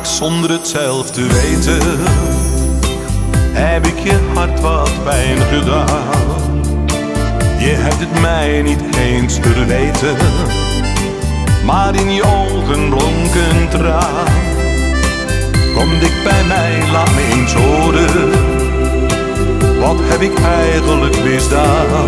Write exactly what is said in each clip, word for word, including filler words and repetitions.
vaak zonder het zelf te weten, heb ik je hart wat pijn gedaan. Je hebt het mij niet eens verweten, maar in je ogen blonk een traan. Kom dik bij mij, laat me eens horen, wat heb ik eigenlijk misdaan?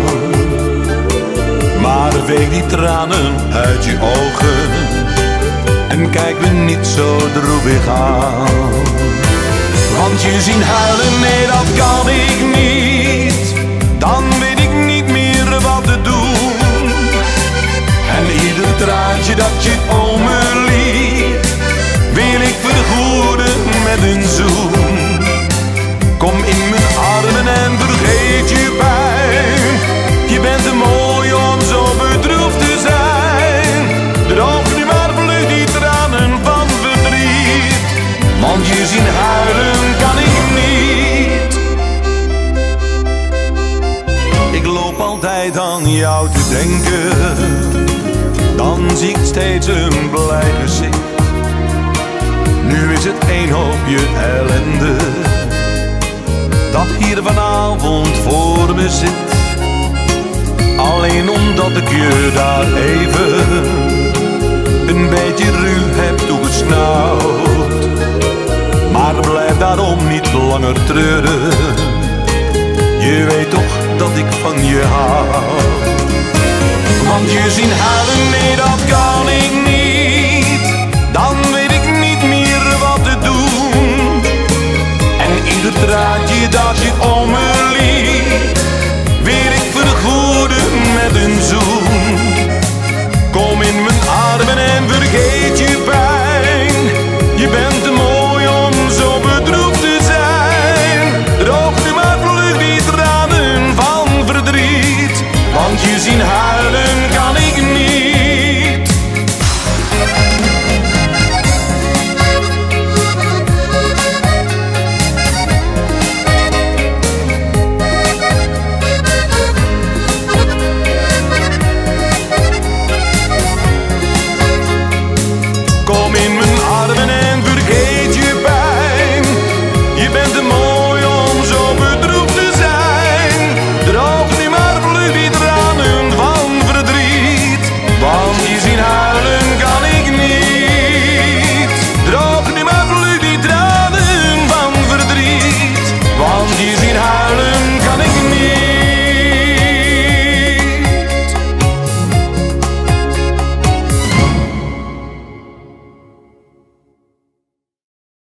Maar veeg die tranen uit je ogen en kijk me niet zo droevig aan. Want je zien huilen, nee dat kan ik niet, dan weet ik niet meer wat te doen. En ieder traantje dat je om me liet, wil ik vergoeden met een zoen. Kom in mijn armen en vergeet je pijn, je bent te mooi om zo bedroefd te zijn. Droog nu maar vlug die tranen van verdriet, want je zien huilen kan ik niet. Ik loop altijd aan jou te denken, dan zie ik steeds een blij gezicht. Nu is het één hoopje ellende dat hier vanavond voor me zit. Alleen omdat ik je daar even een beetje ruw heb toegesnauwd. Maar blijf daarom niet langer treuren, je weet toch dat ik van je hou. Want je zien huilen, nee dat kan ik niet, dan weet ik niet meer wat te doen. En ieder traantje dat je